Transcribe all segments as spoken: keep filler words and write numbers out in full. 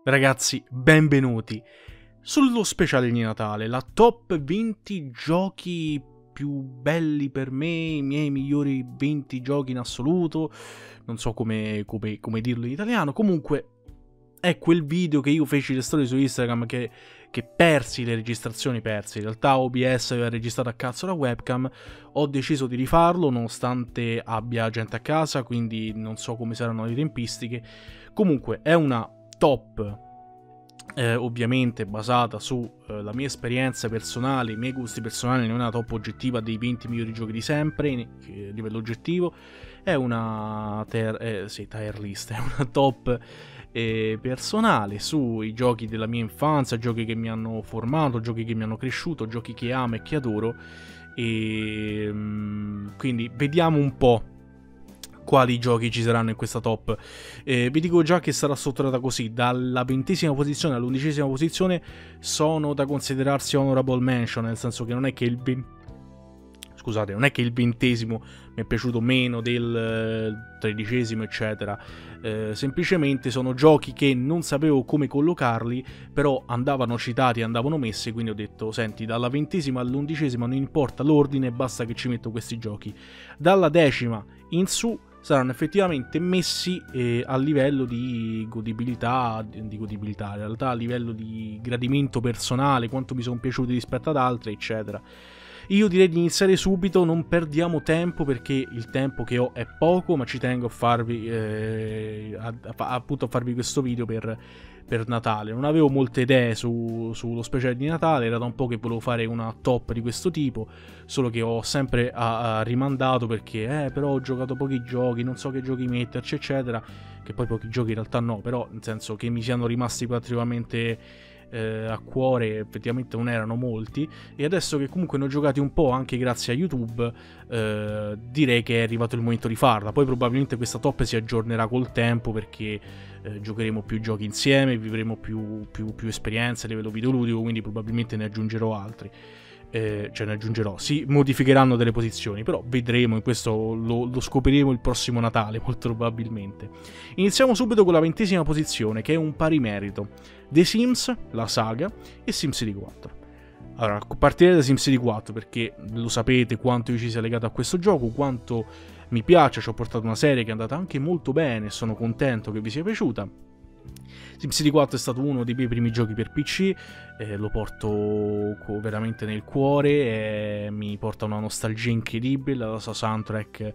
Ragazzi, benvenuti sullo speciale di Natale, la top venti giochi più belli per me, i miei migliori venti giochi in assoluto, non so come, come, come dirlo in italiano. Comunque è quel video che io feci le storie su Instagram che, che persi le registrazioni, persi, in realtà O B S aveva registrato a cazzo la webcam, ho deciso di rifarlo nonostante abbia gente a casa, quindi non so come saranno le tempistiche. Comunque è una top eh, ovviamente basata sulla eh, mia esperienza personale, i miei gusti personali, non è una top oggettiva dei venti migliori giochi di sempre in, eh, a livello oggettivo, è una ter, eh, sì, tier list, è una top eh, personale sui giochi della mia infanzia, giochi che mi hanno formato, giochi che mi hanno cresciuto, giochi che amo e che adoro, e mm, quindi vediamo un po' quali giochi ci saranno in questa top. Eh, vi dico già che sarà strutturata così: dalla ventesima posizione all'undicesima posizione sono da considerarsi honorable mention, nel senso che non è che il ben... scusate, non è che il ventesimo mi è piaciuto meno del tredicesimo eccetera, eh, semplicemente sono giochi che non sapevo come collocarli, però andavano citati, andavano messi, quindi ho detto senti, dalla ventesima all'undicesima non importa l'ordine, basta che ci metto questi giochi. Dalla decima in su saranno effettivamente messi eh, a livello di godibilità, di godibilità, in realtà a livello di gradimento personale, quanto mi sono piaciuti rispetto ad altri, eccetera. Io direi di iniziare subito, non perdiamo tempo perché il tempo che ho è poco, ma ci tengo a farvi, eh, a, a, appunto a farvi questo video per, per Natale. Non avevo molte idee su, sullo speciale di Natale, era da un po' che volevo fare una top di questo tipo, solo che ho sempre a, a rimandato perché, eh, però ho giocato pochi giochi, non so che giochi metterci, eccetera, che poi pochi giochi in realtà no, però nel senso che mi siano rimasti particolarmente Eh, a cuore, effettivamente non erano molti, e adesso che comunque ne ho giocati un po' anche grazie a YouTube, eh, direi che è arrivato il momento di farla. Poi probabilmente questa top si aggiornerà col tempo perché eh, giocheremo più giochi insieme, vivremo più, più, più esperienze a livello videoludico, quindi probabilmente ne aggiungerò altri. Eh, cioè ne aggiungerò, si modificheranno delle posizioni, però vedremo, in questo lo, lo scopriremo il prossimo Natale molto probabilmente. Iniziamo subito con la ventesima posizione, che è un pari merito: The Sims, la saga, e SimCity quattro. Allora, partirei da SimCity quattro perché lo sapete quanto io ci sia legato a questo gioco, quanto mi piace, ci ho portato una serie che è andata anche molto bene, sono contento che vi sia piaciuta. SimCity quattro è stato uno dei miei primi giochi per P C, eh, lo porto veramente nel cuore, eh, mi porta una nostalgia incredibile, la sua soundtrack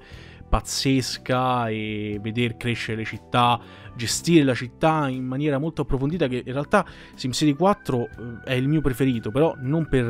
pazzesca, e vedere crescere le città, gestire la città in maniera molto approfondita, che in realtà SimCity quattro è il mio preferito, però non per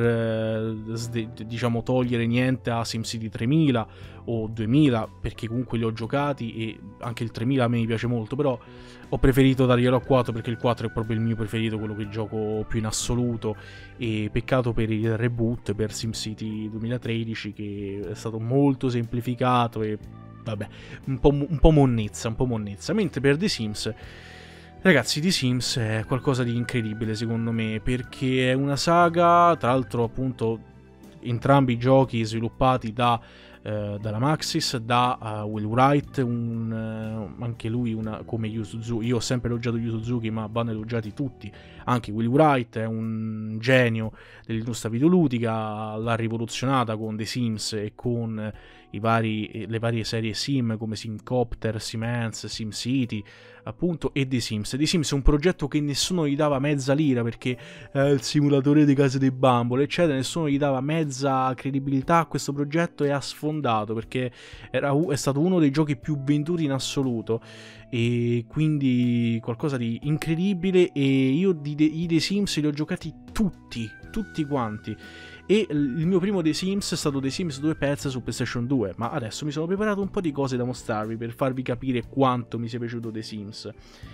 eh, diciamo togliere niente a SimCity tremila o duemila, perché comunque li ho giocati e anche il tremila a me mi piace molto, però ho preferito darglielo a quattro perché il quattro è proprio il mio preferito, quello che gioco più in assoluto, e peccato per il reboot per SimCity duemilatredici che è stato molto semplificato e vabbè, un po', un po' monnezza, un po' monnezza. Mentre per The Sims, ragazzi, The Sims è qualcosa di incredibile secondo me, perché è una saga, tra l'altro appunto entrambi i giochi sviluppati da Uh, dalla Maxis, da uh, Will Wright, un, uh, anche lui una, come Yu Suzuki. Io ho sempre elogiato Yu Suzuki, ma vanno elogiati tutti. Anche Will Wright è un genio dell'industria videoludica, l'ha rivoluzionata con The Sims e con i vari, le varie serie Sim come Simcopter, Simance, SimCity appunto, e The Sims. The Sims è un progetto che nessuno gli dava mezza lira perché è il simulatore di case dei bambole eccetera, nessuno gli dava mezza credibilità a questo progetto e ha sfondato perché era, è stato uno dei giochi più venduti in assoluto, e quindi qualcosa di incredibile. E io di The, i The Sims li ho giocati tutti, tutti quanti, e il mio primo The Sims è stato The Sims due Pets su PlayStation due, ma adesso mi sono preparato un po' di cose da mostrarvi per farvi capire quanto mi sia piaciuto The Sims.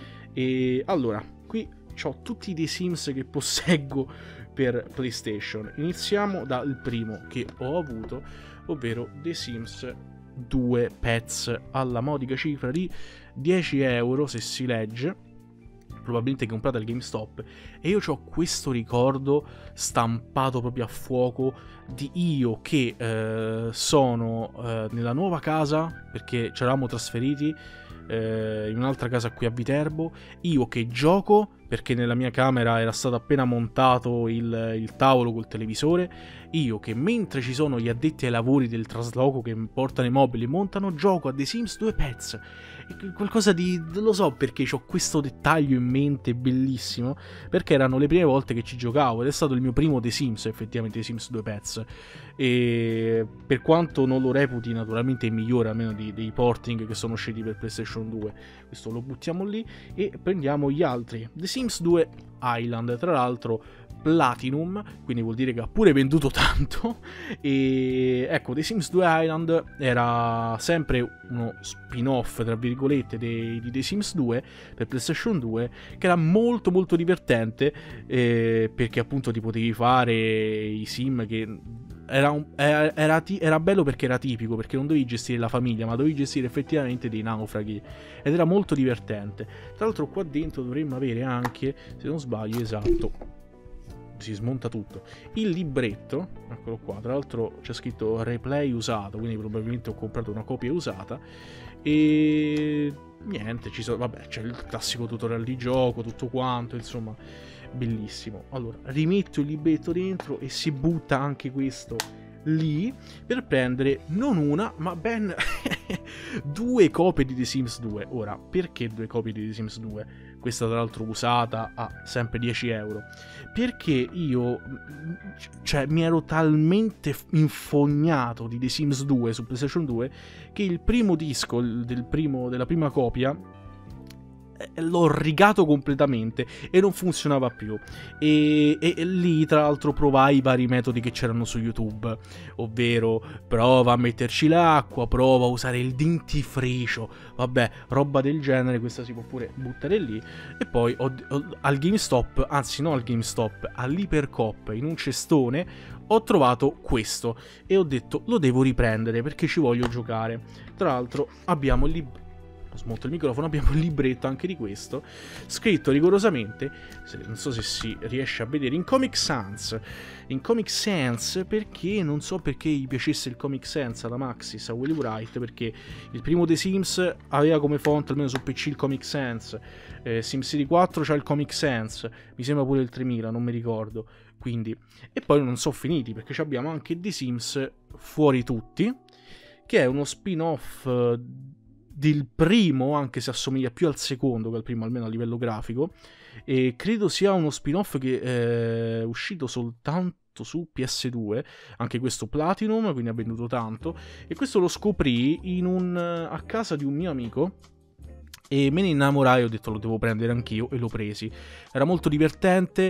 E allora, qui ho tutti i The Sims che posseggo per PlayStation. Iniziamo dal primo che ho avuto, ovvero The Sims due Pets, alla modica cifra di dieci euro se si legge, probabilmente comprata al GameStop, e io ho questo ricordo stampato proprio a fuoco di io che eh, sono eh, nella nuova casa, perché ci eravamo trasferiti eh, in un'altra casa qui a Viterbo, io che gioco, perché nella mia camera era stato appena montato il, il tavolo col televisore, io che mentre ci sono gli addetti ai lavori del trasloco che portano i mobili e montano, gioco a The Sims due Pets. Qualcosa di... non lo so perché ho questo dettaglio in mente bellissimo, perché erano le prime volte che ci giocavo ed è stato il mio primo The Sims, effettivamente The Sims due Pets, e per quanto non lo reputi naturalmente il migliore almeno di, dei porting che sono usciti per PlayStation due, questo lo buttiamo lì e prendiamo gli altri. The Sims due Island, tra l'altro Platinum, quindi vuol dire che ha pure venduto tanto. E ecco, The Sims due Island era sempre uno spin-off tra virgolette di The Sims due per PlayStation due, che era molto molto divertente, eh, perché appunto ti potevi fare i sim che era, un, era, era, era bello perché era tipico, perché non dovevi gestire la famiglia ma dovevi gestire effettivamente dei naufraghi ed era molto divertente. Tra l'altro qua dentro dovremmo avere anche, se non sbaglio, esatto, si smonta tutto, il libretto, eccolo qua, tra l'altro c'è scritto replay usato, quindi probabilmente ho comprato una copia usata e niente, ci sono, vabbè, c'è il classico tutorial di gioco, tutto quanto, insomma, bellissimo. Allora, rimetto il libretto dentro e si butta anche questo lì per prendere non una, ma ben due copie di The Sims due. Ora, perché due copie di The Sims due? Questa tra l'altro usata a sempre dieci euro. Perché io, cioè, mi ero talmente infognato di The Sims due su PlayStation due che il primo disco del primo, della prima copia l'ho rigato completamente e non funzionava più e, e, e lì tra l'altro provai i vari metodi che c'erano su YouTube, ovvero prova a metterci l'acqua, prova a usare il dentifricio, vabbè, roba del genere. Questa si può pure buttare lì. E poi ho, ho, al GameStop, anzi no al GameStop, all'Ipercoop, in un cestone ho trovato questo e ho detto lo devo riprendere perché ci voglio giocare. Tra l'altro abbiamo il libro, smonto il microfono, abbiamo il libretto anche di questo, scritto rigorosamente, se, non so se si riesce a vedere, in Comic Sans, in Comic Sans, perché non so perché gli piacesse il Comic Sans alla Maxis, a Will Wright, perché il primo The Sims aveva come font, almeno su P C, il Comic Sans, eh, SimCity quattro c'ha il Comic Sans, mi sembra pure il tremila, non mi ricordo, quindi, e poi non sono finiti, perché abbiamo anche The Sims Fuori Tutti, che è uno spin-off del primo, anche se assomiglia più al secondo che al primo, almeno a livello grafico, e credo sia uno spin-off che è uscito soltanto su P S due, anche questo Platinum, quindi ha venduto tanto, e questo lo scoprì in un, a casa di un mio amico e me ne innamorai, ho detto lo devo prendere anch'io e l'ho presi. Era molto divertente,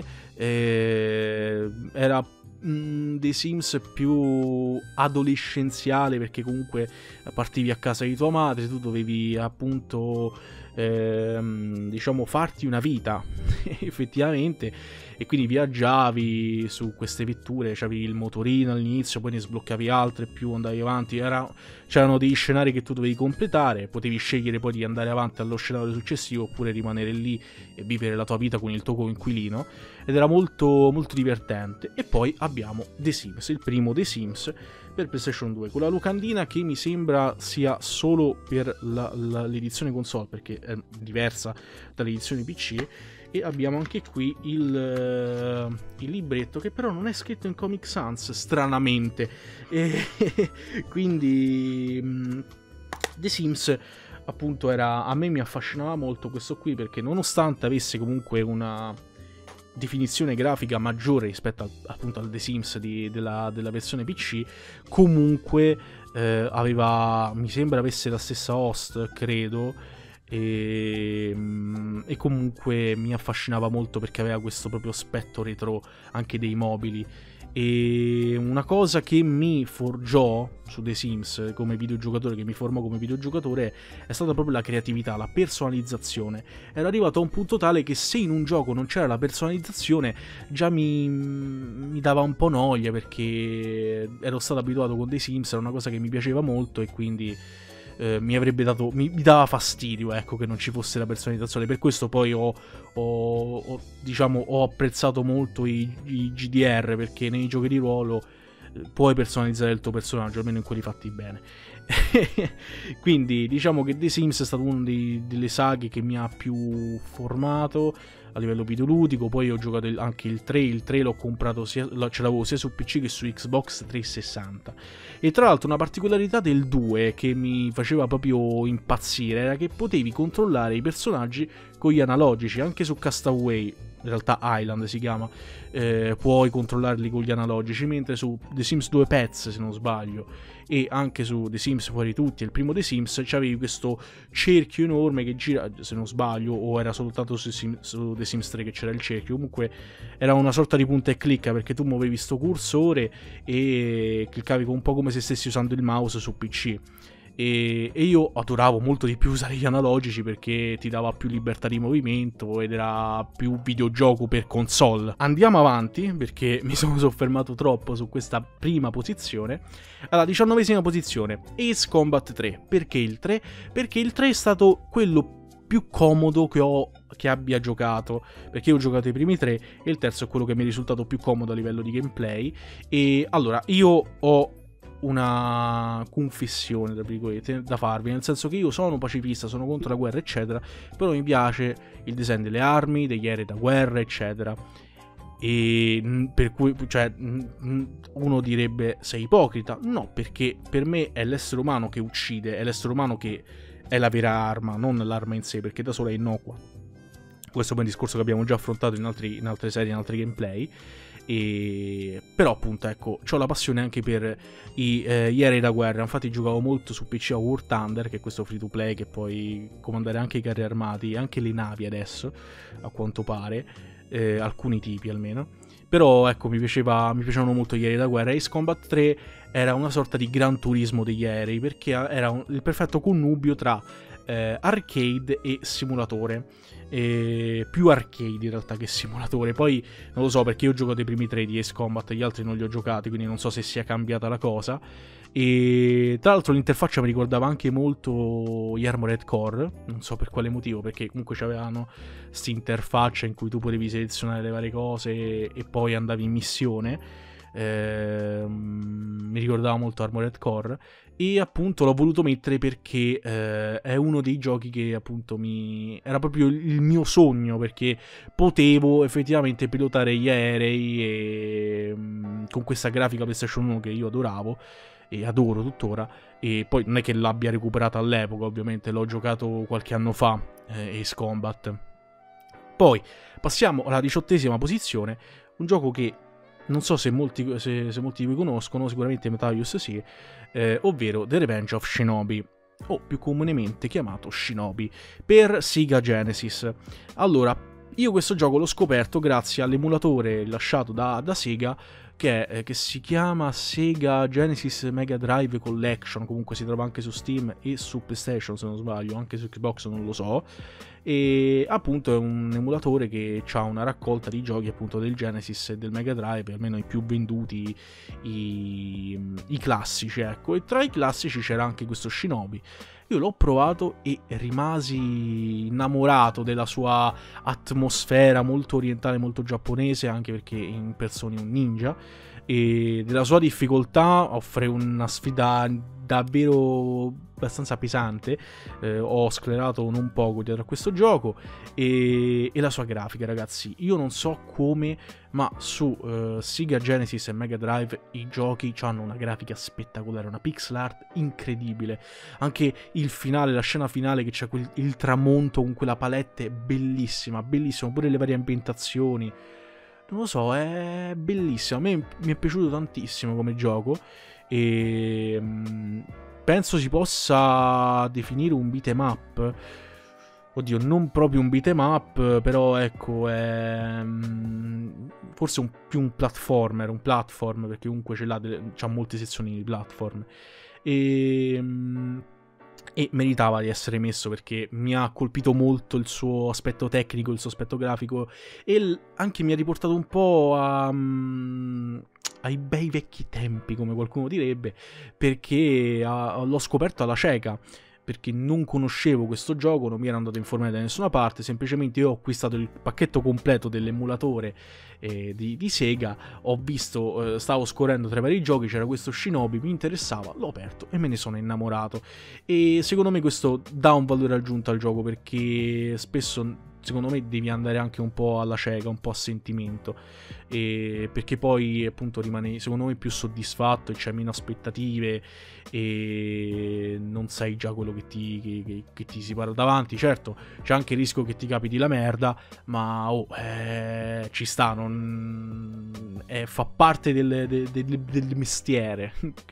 eh, era dei Sims più adolescenziale, perché comunque partivi a casa di tua madre, tu dovevi appunto ehm, diciamo farti una vita effettivamente, e quindi viaggiavi su queste vetture, c'avevi il motorino all'inizio, poi ne sbloccavi altre, più andavi avanti, era, c'erano degli scenari che tu dovevi completare, potevi scegliere poi di andare avanti allo scenario successivo oppure rimanere lì e vivere la tua vita con il tuo coinquilino, ed era molto molto divertente. E poi abbiamo The Sims, il primo The Sims per PlayStation due, con la locandina che mi sembra sia solo per la, la, l'edizione console, perché è diversa dall'edizione P C. E abbiamo anche qui il, uh, il libretto, che però non è scritto in Comic Sans, stranamente, e quindi um, The Sims appunto era, a me mi affascinava molto questo qui, perché nonostante avesse comunque una definizione grafica maggiore rispetto al, appunto al The Sims di, della, della versione P C, comunque eh, aveva, mi sembra avesse la stessa host, credo, e, e comunque mi affascinava molto perché aveva questo proprio aspetto retro anche dei mobili. E una cosa che mi forgiò su The Sims come videogiocatore, che mi formò come videogiocatore, è stata proprio la creatività, la personalizzazione. Ero arrivato a un punto tale che se in un gioco non c'era la personalizzazione già mi, mi dava un po' noia, perché ero stato abituato con The Sims, era una cosa che mi piaceva molto e quindi eh, mi avrebbe dato, mi, mi dava fastidio, ecco, che non ci fosse la personalizzazione. Per questo poi ho, ho, ho diciamo ho apprezzato molto i, i G D R, perché nei giochi di ruolo puoi personalizzare il tuo personaggio, almeno in quelli fatti bene. Quindi diciamo che The Sims è stato una delle saghe che mi ha più formato a livello videoludico. Poi ho giocato il, anche il tre, il tre l'ho comprato sia, ce l'avevo sia su P C che su Xbox trecentosessanta. E tra l'altro una particolarità del due che mi faceva proprio impazzire era che potevi controllare i personaggi con gli analogici, anche su Castaway, in realtà Island si chiama, eh, puoi controllarli con gli analogici, mentre su The Sims due Pets, se non sbaglio, e anche su The Sims Fuori Tutti, il primo The Sims, c'avevi questo cerchio enorme che gira, se non sbaglio, o era soltanto su, Sim, su The Sims tre che c'era il cerchio, comunque era una sorta di punta e clicca, perché tu muovevi sto cursore e cliccavi un po' come se stessi usando il mouse su P C. E, e io adoravo molto di più usare gli analogici perché ti dava più libertà di movimento ed era più videogioco per console. Andiamo avanti perché mi sono soffermato troppo su questa prima posizione. Alla diciannovesima posizione, Ace Combat tre. Perché il tre? Perché il tre è stato quello più comodo che ho che abbia giocato, perché io ho giocato i primi tre e il terzo è quello che mi è risultato più comodo a livello di gameplay. E allora io ho una confessione tra virgolette da farvi, nel senso che io sono pacifista, sono contro la guerra eccetera, però mi piace il design delle armi, degli aerei da guerra eccetera, e per cui, cioè, uno direbbe sei ipocrita, no, perché per me è l'essere umano che uccide, è l'essere umano che è la vera arma, non l'arma in sé, perché da sola è innocua. Questo è un discorso che abbiamo già affrontato in, altri, in altre serie, in altri gameplay. E... però appunto ecco, ho la passione anche per i, eh, gli aerei da guerra. Infatti giocavo molto su P C a War Thunder, che è questo free to play che puoi comandare anche i carri armati, anche le navi adesso a quanto pare, eh, alcuni tipi almeno. Però ecco, mi, piaceva, mi piacevano molto gli aerei da guerra. Ace Combat tre era una sorta di gran turismo degli aerei, perché era un, il perfetto connubio tra eh, arcade e simulatore. E più arcade in realtà che simulatore. Poi non lo so, perché io ho giocato i primi tre di Ace Combat, gli altri non li ho giocati, quindi non so se sia cambiata la cosa. E tra l'altro l'interfaccia mi ricordava anche molto gli Armored Core, non so per quale motivo, perché comunque c'avevano questa interfaccia in cui tu potevi selezionare le varie cose e, e poi andavi in missione. Eh, mi ricordava molto Armored Core. E appunto l'ho voluto mettere perché eh, è uno dei giochi che appunto mi... era proprio il mio sogno, perché potevo effettivamente pilotare gli aerei e... mh, con questa grafica PlayStation uno che io adoravo e adoro tuttora. E poi non è che l'abbia recuperata all'epoca, ovviamente l'ho giocato qualche anno fa, eh, Ace Combat. Poi passiamo alla diciottesima posizione, un gioco che non so se molti, se, se molti di voi conoscono, sicuramente Metaius sì, eh, ovvero The Revenge of Shinobi, o più comunemente chiamato Shinobi, per Sega Genesis. Allora, io questo gioco l'ho scoperto grazie all'emulatore lasciato da, da Sega, che, è, che si chiama Sega Genesis Mega Drive Collection, comunque si trova anche su Steam e su PlayStation se non sbaglio, anche su Xbox non lo so. E appunto è un emulatore che ha una raccolta di giochi appunto del Genesis e del Mega Drive, almeno i più venduti, i, i classici, ecco. E tra i classici c'era anche questo Shinobi. Io l'ho provato e rimasi innamorato della sua atmosfera molto orientale, molto giapponese, anche perché impersoni un ninja, e della sua difficoltà offre una sfida davvero abbastanza pesante. Eh, ho sclerato non poco dietro a questo gioco, e, e la sua grafica, ragazzi, io non so come, ma su uh, Sega Genesis e Mega Drive i giochi hanno una grafica spettacolare, una pixel art incredibile. Anche il finale, la scena finale che c'è quel, il tramonto con quella palette è bellissima, bellissima, pure le varie ambientazioni. Non lo so, è bellissimo. A me mi è piaciuto tantissimo come gioco. E mh, penso si possa definire un beat'em up. Oddio, non proprio un beat'em up, però ecco, è mh, forse un, più un platformer, un platform, perché comunque ce l'ha, c'ha molte sezioni di platform. E... Mh, e meritava di essere messo perché mi ha colpito molto il suo aspetto tecnico, il suo aspetto grafico, e l- anche mi ha riportato un po' a, um, ai bei vecchi tempi, come qualcuno direbbe, perché uh, l'ho scoperto alla cieca. perché non conoscevo questo gioco, non mi ero andato a informare da nessuna parte, semplicemente io ho acquistato il pacchetto completo dell'emulatore eh, di, di Sega, ho visto, eh, stavo scorrendo tra i vari giochi, c'era questo Shinobi, mi interessava, l'ho aperto e me ne sono innamorato. E secondo me questo dà un valore aggiunto al gioco, perché spesso secondo me devi andare anche un po' alla cieca, un po' a sentimento, e perché poi appunto rimani secondo me più soddisfatto e c'hai meno aspettative e non sai già quello che ti, che, che, che ti si parla davanti. Certo, c'è anche il rischio che ti capiti la merda, ma oh, eh, ci sta, non, eh, fa parte del, del, del, del mestiere.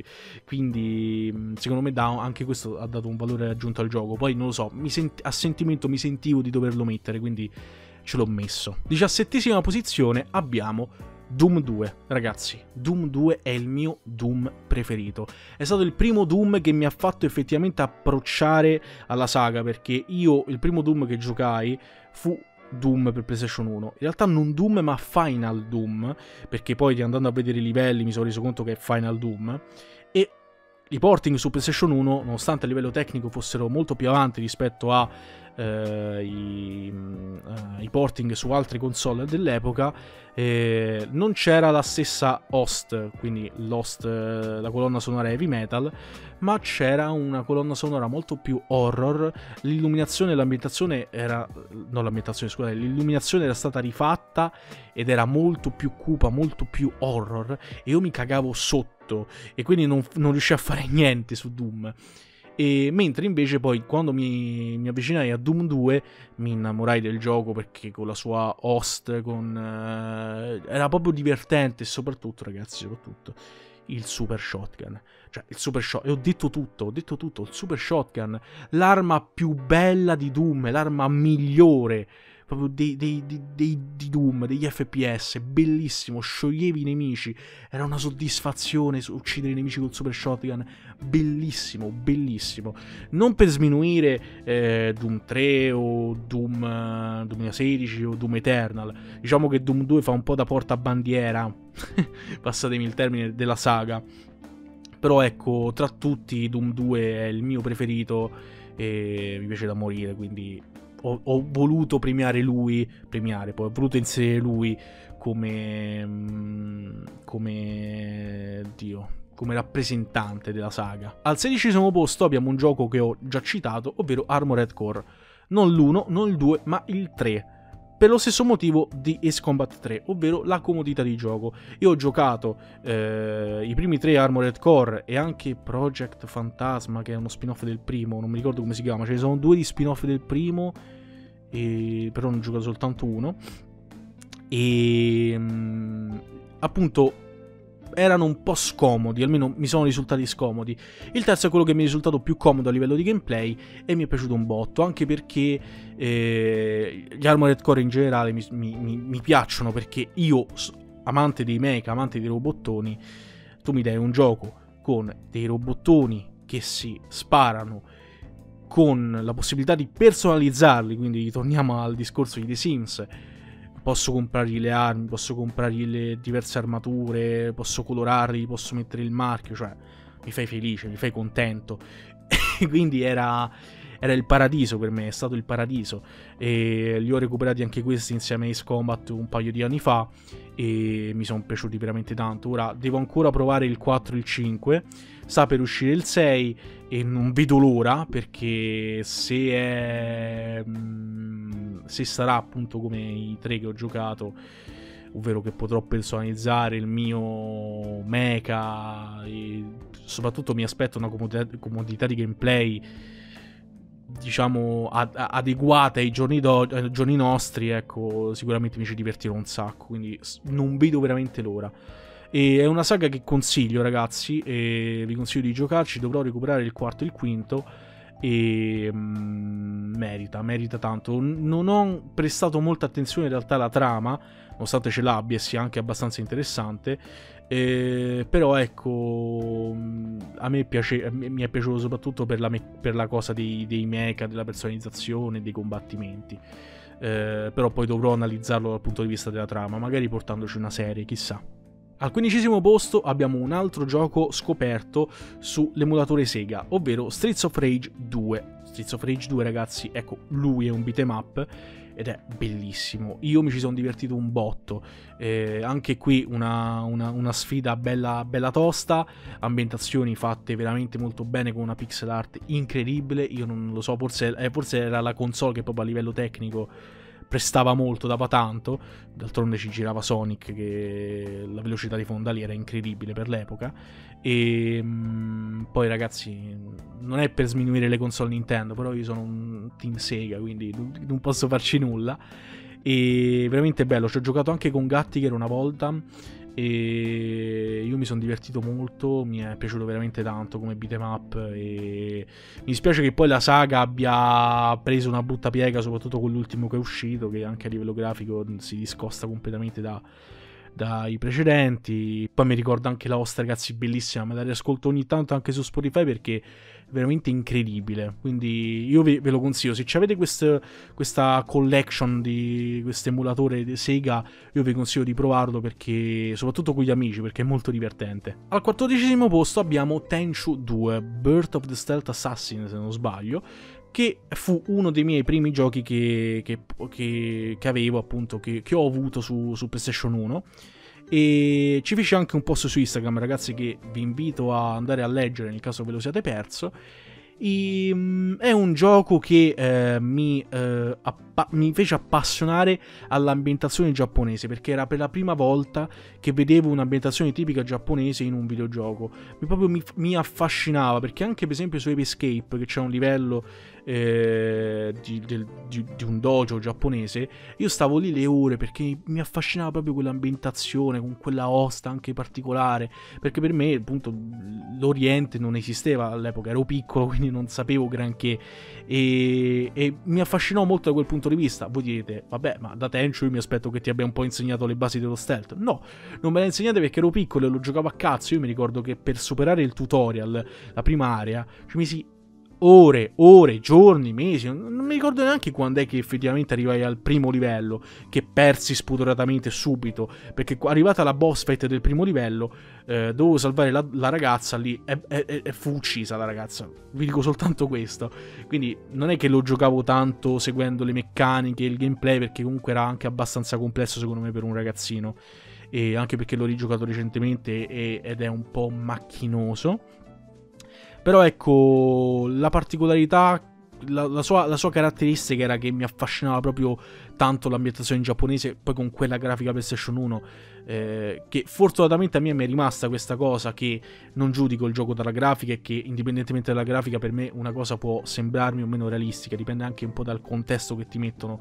Quindi secondo me da, anche questo ha dato un valore aggiunto al gioco. Poi non lo so, mi sent- a sentimento mi sentivo di doverlo mettere, quindi ce l'ho messo. diciassettesima posizione abbiamo Doom due. Ragazzi, Doom due è il mio Doom preferito. È stato il primo Doom che mi ha fatto effettivamente approcciare alla saga, perché io il primo Doom che giocai fu Doom per PlayStation uno. In realtà non Doom ma Final Doom, perché poi andando a vedere i livelli mi sono reso conto che è Final Doom. E i porting su PlayStation uno, nonostante a livello tecnico fossero molto più avanti rispetto a Uh, i, uh, i porting su altre console dell'epoca, eh, non c'era la stessa host, quindi l'host, uh, la colonna sonora heavy metal, ma c'era una colonna sonora molto più horror. L'illuminazione e l'ambientazione era, no l'ambientazione scusate, l'illuminazione era stata rifatta ed era molto più cupa, molto più horror, e io mi cagavo sotto e quindi non, non riuscivo a fare niente su Doom. E mentre invece poi quando mi, mi avvicinai a Doom due mi innamorai del gioco, perché con la sua host, con uh, era proprio divertente, e soprattutto ragazzi, soprattutto il super shotgun. Cioè il super shotgun, e ho detto tutto, ho detto tutto, il super shotgun, l'arma più bella di Doom, l'arma migliore proprio dei, dei, dei, dei, di Doom, degli F P S, bellissimo, scioglievi i nemici, era una soddisfazione uccidere i nemici col super shotgun, bellissimo, bellissimo. Non per sminuire eh, Doom tre o Doom uh, duemilasedici o Doom Eternal, diciamo che Doom due fa un po' da portabandiera, passatemi il termine, della saga, però ecco, tra tutti Doom due è il mio preferito e mi piace da morire, quindi Ho, ho voluto premiare lui, premiare, poi ho voluto inserire lui come, come, Dio, come rappresentante della saga. Al sedicesimo posto abbiamo un gioco che ho già citato, ovvero Armored Core. Non l'uno, non il due, ma il tre. Per lo stesso motivo di Ace Combat tre, ovvero la comodità di gioco. Io ho giocato eh, i primi tre Armored Core e anche Project Phantasma, che è uno spin-off del primo, non mi ricordo come si chiama, ce ne sono due di spin-off del primo, e... però non ho giocato soltanto uno. E mh, appunto erano un po' scomodi, almeno mi sono risultati scomodi. Il terzo è quello che mi è risultato più comodo a livello di gameplay e mi è piaciuto un botto, anche perché eh, gli Armored Core in generale mi, mi, mi piacciono, perché io, amante dei mecha, amante dei robottoni, tu mi dai un gioco con dei robottoni che si sparano, con la possibilità di personalizzarli, quindi torniamo al discorso di The Sims. Posso comprargli le armi, posso comprargli le diverse armature, posso colorarli, posso mettere il marchio, cioè mi fai felice, mi fai contento. Quindi era, era il paradiso per me, è stato il paradiso. E li ho recuperati anche questi insieme a Ace Combat un paio di anni fa e mi sono piaciuti veramente tanto. Ora devo ancora provare il quattro e il cinque, sta per uscire il sei e non vedo l'ora, perché se è... se sarà appunto come i tre che ho giocato, ovvero che potrò personalizzare il mio mecha e soprattutto mi aspetto una comodità, comodità di gameplay diciamo ad, adeguata ai giorni, do, ai giorni nostri, ecco, sicuramente mi ci divertirò un sacco, quindi non vedo veramente l'ora. E è una saga che consiglio ragazzi, e vi consiglio di giocarci, dovrò recuperare il quarto e il quinto e mm, merita, merita tanto. Non ho prestato molta attenzione in realtà alla trama, nonostante ce l'abbia e sia anche abbastanza interessante, eh, però ecco, a me piace, mi è piaciuto soprattutto per la, per la cosa dei, dei mecha, della personalizzazione, dei combattimenti, eh, però poi dovrò analizzarlo dal punto di vista della trama, magari portandoci una serie, chissà. Al quindicesimo posto abbiamo un altro gioco scoperto sull'emulatore Sega, ovvero Streets of Rage due. Streets of Rage due, ragazzi, ecco, lui è un beat'em up ed è bellissimo. Io mi ci sono divertito un botto. Eh, anche qui una, una, una sfida bella, bella tosta, ambientazioni fatte veramente molto bene con una pixel art incredibile. Io non lo so, forse, eh, forse era la console che proprio a livello tecnico prestava molto, dava tanto. D'altronde ci girava Sonic, che la velocità di fondali era incredibile per l'epoca. E mh, poi, ragazzi, non è per sminuire le console Nintendo, però io sono un team Sega, quindi non posso farci nulla. E veramente bello, ci ho giocato anche con Gattiger una volta e io mi sono divertito molto, mi è piaciuto veramente tanto come beat'em up e mi dispiace che poi la saga abbia preso una brutta piega, soprattutto con l'ultimo che è uscito, che anche a livello grafico si discosta completamente da, dai precedenti. Poi mi ricordo anche la vostra, ragazzi, bellissima, me la riascolto ogni tanto anche su Spotify perché è veramente incredibile, quindi io ve, ve lo consiglio. Se avete quest, questa collection di questo emulatore di Sega, io vi consiglio di provarlo, perché soprattutto con gli amici, perché è molto divertente. Al quattordicesimo posto abbiamo Tenchu due, Birth of the Stealth Assassin, se non sbaglio, che fu uno dei miei primi giochi che, che, che, che avevo, appunto, che, che ho avuto su, su PlayStation uno. E ci fece anche un post su Instagram, ragazzi, che vi invito a andare a leggere nel caso ve lo siate perso. E, um, è un gioco che eh, mi, eh, mi fece appassionare all'ambientazione giapponese, perché era per la prima volta che vedevo un'ambientazione tipica giapponese in un videogioco. Mi, proprio mi, mi affascinava, perché anche per esempio su Ape Escape, che c'è un livello eh, di, del, di, di un dojo giapponese, io stavo lì le ore perché mi affascinava proprio quell'ambientazione, con quella hosta anche particolare, perché per me appunto l'Oriente non esisteva all'epoca, ero piccolo, quindi non sapevo granché e, e mi affascinò molto da quel punto di vista. Voi direte, vabbè, ma da Tenchu io mi aspetto che ti abbia un po' insegnato le basi dello stealth. No, non me le insegnate perché ero piccolo e lo giocavo a cazzo. Io mi ricordo che per superare il tutorial, la prima area, ci misi ore, ore, giorni, mesi, non mi ricordo neanche quando è che effettivamente arrivai al primo livello, che persi spudoratamente subito, perché arrivata la boss fight del primo livello eh, dovevo salvare la, la ragazza lì e, e, e fu uccisa la ragazza, vi dico soltanto questo. Quindi non è che lo giocavo tanto seguendo le meccaniche, il gameplay, perché comunque era anche abbastanza complesso secondo me per un ragazzino, e anche perché l'ho rigiocato recentemente e, ed è un po' macchinoso. Però ecco, la particolarità, la, la, sua, la sua caratteristica era che mi affascinava proprio tanto l'ambientazione giapponese, poi con quella grafica PlayStation uno, eh, che fortunatamente a me mi è rimasta questa cosa, che non giudico il gioco dalla grafica e che indipendentemente dalla grafica per me una cosa può sembrarmi o meno realistica, dipende anche un po' dal contesto che ti mettono,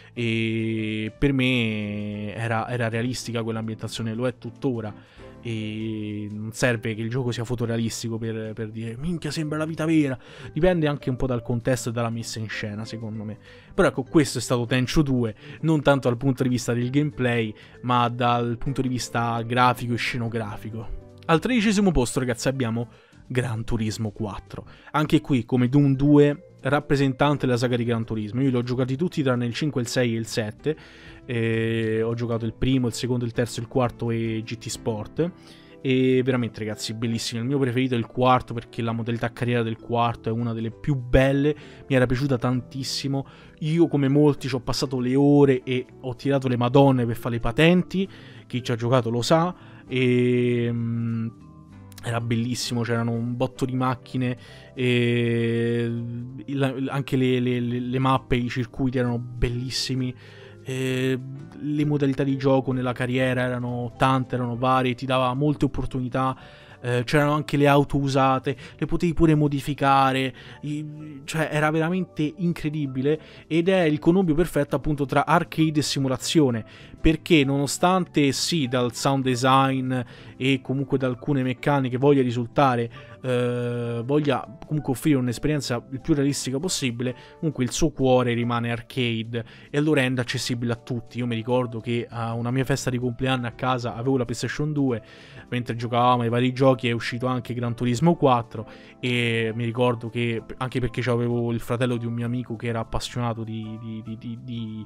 e per me era, era realistica quell'ambientazione, lo è tuttora. E non serve che il gioco sia fotorealistico per, per dire minchia sembra la vita vera, dipende anche un po' dal contesto e dalla messa in scena, secondo me. Però ecco, questo è stato Tenchu due, non tanto dal punto di vista del gameplay, ma dal punto di vista grafico e scenografico. Al tredicesimo posto, ragazzi, abbiamo Gran Turismo quattro. Anche qui, come Doom due, rappresentante della saga di Gran Turismo. Io li ho giocati tutti tranne il cinque, il sei e il sette. Eh, ho giocato il primo, il secondo, il terzo, il quarto e G T Sport. E veramente, ragazzi, bellissimo. Il mio preferito è il quarto, perché la modalità carriera del quarto è una delle più belle. Mi era piaciuta tantissimo. Io, come molti, ci ho passato le ore e ho tirato le madonne per fare le patenti. Chi ci ha giocato lo sa. E mm, era bellissimo, c'erano un botto di macchine, e anche le, le, le mappe, i circuiti erano bellissimi. Eh, le modalità di gioco nella carriera erano tante, erano varie, ti dava molte opportunità. Eh, c'erano anche le auto usate, le potevi pure modificare, i, cioè era veramente incredibile, ed è il connubio perfetto appunto tra arcade e simulazione, perché nonostante sì dal sound design e comunque da alcune meccaniche voglia risultare, eh, voglia comunque offrire un'esperienza il più realistica possibile, comunque il suo cuore rimane arcade e lo rende accessibile a tutti. Io mi ricordo che a una mia festa di compleanno a casa avevo la PlayStation due, mentre giocavamo ai vari giochi è uscito anche Gran Turismo quattro, e mi ricordo che, anche perché avevo il fratello di un mio amico che era appassionato di, di, di, di, di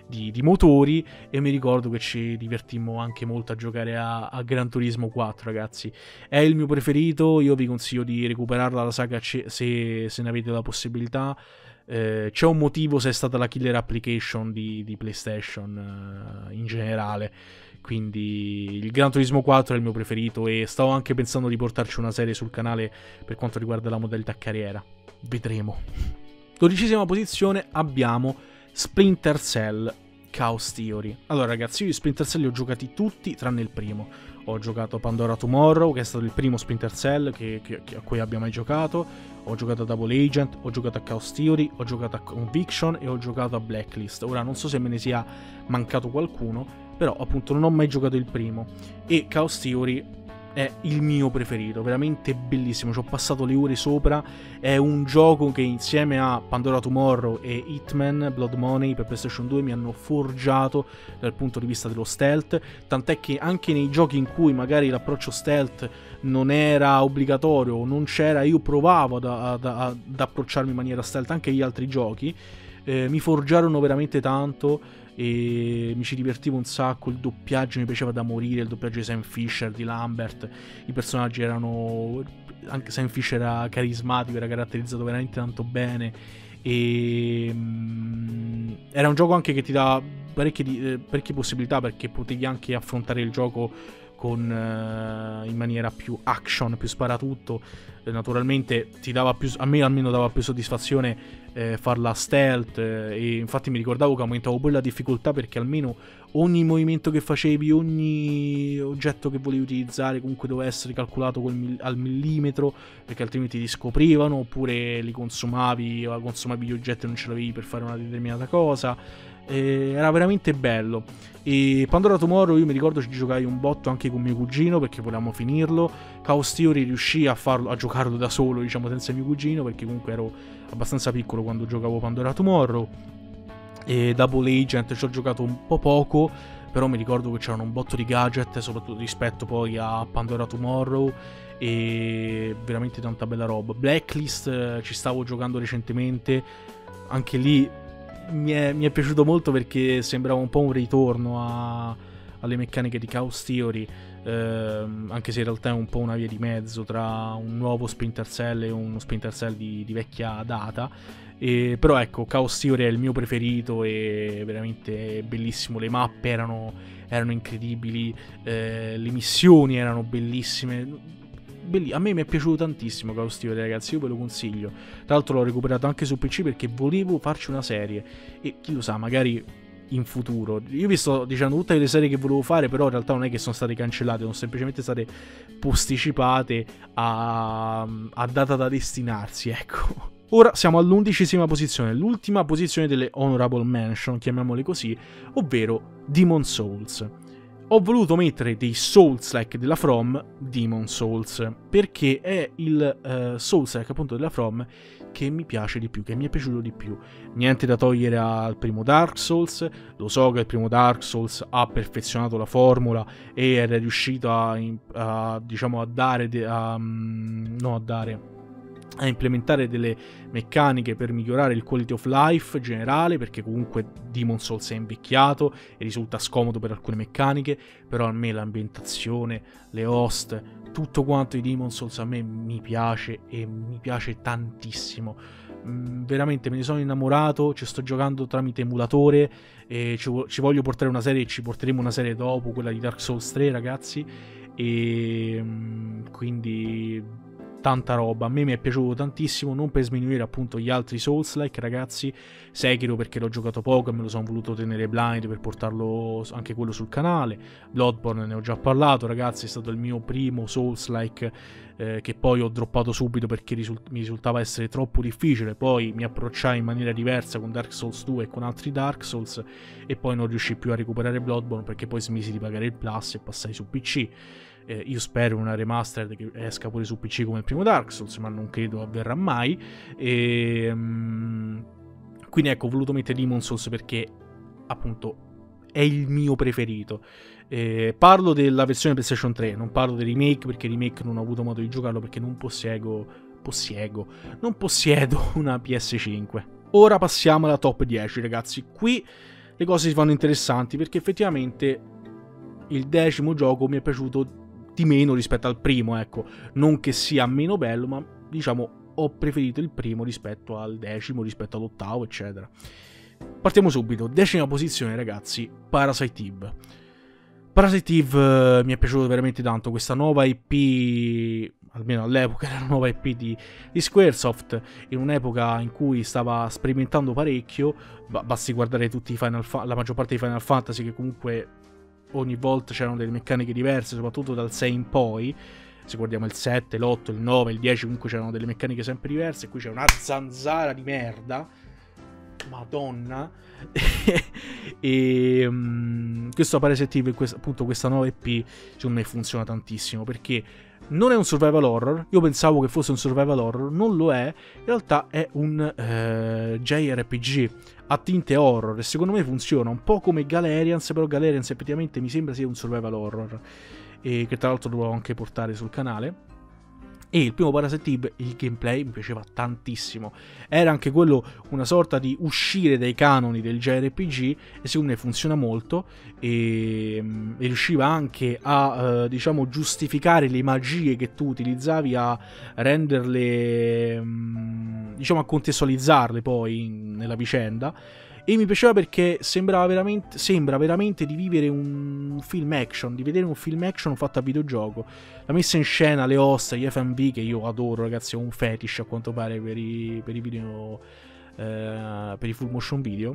di, di motori, e mi ricordo che ci divertimmo anche molto a giocare a, a Gran Turismo quattro, ragazzi. È il mio preferito, io vi consiglio di recuperarla la saga se, se ne avete la possibilità. Eh, c'è un motivo se è stata la killer application di, di PlayStation eh, in generale. Quindi il Gran Turismo quattro è il mio preferito e stavo anche pensando di portarci una serie sul canale per quanto riguarda la modalità carriera. Vedremo. Dodicesima posizione abbiamo Splinter Cell Chaos Theory. Allora ragazzi, io di Splinter Cell li ho giocati tutti tranne il primo. Ho giocato a Pandora Tomorrow, che è stato il primo Splinter Cell che, che, che a cui abbia mai giocato. Ho giocato a Double Agent, ho giocato a Chaos Theory, ho giocato a Conviction e ho giocato a Blacklist. Ora non so se me ne sia mancato qualcuno, però appunto non ho mai giocato il primo. E Chaos Theory è il mio preferito, veramente bellissimo, ci ho passato le ore sopra. È un gioco che insieme a Pandora Tomorrow e Hitman Blood Money per PlayStation due mi hanno forgiato dal punto di vista dello stealth, tant'è che anche nei giochi in cui magari l'approccio stealth non era obbligatorio o non c'era, io provavo ad, ad, ad approcciarmi in maniera stealth anche gli altri giochi. Eh, mi forgiarono veramente tanto e mi ci divertivo un sacco. Il doppiaggio mi piaceva da morire, il doppiaggio di Sam Fisher, di Lambert, i personaggi erano, anche Sam Fisher era carismatico, era caratterizzato veramente tanto bene e um, era un gioco anche che ti dà parecchie, eh, parecchie possibilità, perché potevi anche affrontare il gioco con uh, in maniera più action, più sparatutto. Eh, naturalmente ti dava più, a me almeno dava più soddisfazione eh, farla stealth, eh, e infatti mi ricordavo che aumentavo poi la difficoltà, perché almeno ogni movimento che facevi, ogni oggetto che volevi utilizzare comunque doveva essere calcolato col mil- al millimetro, perché altrimenti ti scoprivano, oppure li consumavi o consumavi gli oggetti e non ce l'avevi per fare una determinata cosa. Eh, era veramente bello. E Pandora Tomorrow io mi ricordo ci giocai un botto anche con mio cugino perché volevamo finirlo. Chaos Theory riuscì a farlo, a giocarlo da solo, diciamo, senza mio cugino, perché comunque ero abbastanza piccolo quando giocavo Pandora Tomorrow. E Double Agent ci ho giocato un po' poco, però mi ricordo che c'erano un botto di gadget, soprattutto rispetto poi a Pandora Tomorrow, e veramente tanta bella roba. Blacklist eh, ci stavo giocando recentemente, anche lì mi è, mi è piaciuto molto perché sembrava un po' un ritorno a, alle meccaniche di Chaos Theory, ehm, anche se in realtà è un po' una via di mezzo tra un nuovo Splinter Cell e uno Splinter Cell di, di vecchia data. E, però ecco, Chaos Theory è il mio preferito e veramente bellissimo. Le mappe erano, erano incredibili, eh, le missioni erano bellissime. Belli- a me mi è piaciuto tantissimo Chaos Theory, ragazzi, io ve lo consiglio. Tra l'altro l'ho recuperato anche su P C perché volevo farci una serie, e chi lo sa, magari in futuro. Io vi sto dicendo tutte le serie che volevo fare, però in realtà non è che sono state cancellate, sono semplicemente state posticipate a, a data da destinarsi, ecco. Ora siamo all'undicesima posizione, l'ultima posizione delle Honorable Mention, chiamiamole così, ovvero Demon Souls. Ho voluto mettere dei Souls-like della From Demon Souls, perché è il uh, Souls-like appunto della From che mi piace di più, che mi è piaciuto di più. Niente da togliere al primo Dark Souls, lo so che il primo Dark Souls ha perfezionato la formula e è riuscito a, a diciamo a dare, a, no a dare... a implementare delle meccaniche per migliorare il quality of life generale, perché comunque Demon Souls è invecchiato e risulta scomodo per alcune meccaniche, però a me l'ambientazione, le host, tutto quanto di Demon Souls a me mi piace e mi piace tantissimo. Mm, veramente me ne sono innamorato, ci sto giocando tramite emulatore e ci, ci voglio portare una serie, ci porteremo una serie dopo, quella di Dark Souls tre, ragazzi, e mm, quindi tanta roba. A me mi è piaciuto tantissimo, non per sminuire appunto gli altri Souls-like, ragazzi. Sekiro perché l'ho giocato poco e me lo sono voluto tenere blind per portarlo anche quello sul canale. Bloodborne ne ho già parlato, ragazzi, è stato il mio primo Souls-like eh, che poi ho droppato subito perché risult- mi risultava essere troppo difficile. Poi mi approcciai in maniera diversa con Dark Souls due e con altri Dark Souls e poi non riuscii più a recuperare Bloodborne perché poi smisi di pagare il Plus e passai su P C. Eh, io spero una remastered che esca pure su P C come il primo Dark Souls, ma non credo avverrà mai. E, um, quindi ecco, ho voluto mettere Demon Souls perché appunto è il mio preferito. Eh, parlo della versione PlayStation tre, non parlo del remake perché il remake non ho avuto modo di giocarlo perché non possiego, possiego, non possiedo una P S cinque. Ora passiamo alla top dieci, ragazzi. Qui le cose si fanno interessanti, perché effettivamente il decimo gioco mi è piaciuto di meno rispetto al primo, ecco, non che sia meno bello, ma diciamo ho preferito il primo rispetto al decimo, rispetto all'ottavo, eccetera. Partiamo subito, decima posizione ragazzi, Parasite Eve. Parasite Eve uh, mi è piaciuto veramente tanto, questa nuova I P, almeno all'epoca era una nuova I P di, di Squaresoft, in un'epoca in cui stava sperimentando parecchio, basti guardare tutti i Final Fa- la maggior parte dei Final Fantasy, che comunque ogni volta c'erano delle meccaniche diverse, soprattutto dal sei in poi. Se guardiamo il sette, l'otto, il nove, il dieci, comunque c'erano delle meccaniche sempre diverse. Qui c'è una zanzara di merda, madonna. E um, questo Parasite Eve, appunto questa nuova I P, secondo me funziona tantissimo, perché non è un survival horror. Io pensavo che fosse un survival horror, non lo è. In realtà è un uh, J R P G a tinte horror, e secondo me funziona un po' come Galerians, però Galerians effettivamente mi sembra sia un survival horror, e che tra l'altro dovevo anche portare sul canale. E il primo Parasite Eve, il gameplay mi piaceva tantissimo, era anche quello una sorta di uscire dai canoni del J R P G, e secondo me funziona molto, e, e riusciva anche a uh, diciamo giustificare le magie che tu utilizzavi, a renderle um, diciamo a contestualizzarle poi in, nella vicenda. E mi piaceva perché sembrava veramente, sembra veramente di vivere un film action, di vedere un film action fatto a videogioco. La messa in scena, le ossa, gli F M V, che io adoro ragazzi, ho un fetish a quanto pare per i, per i video, eh, per i full motion video,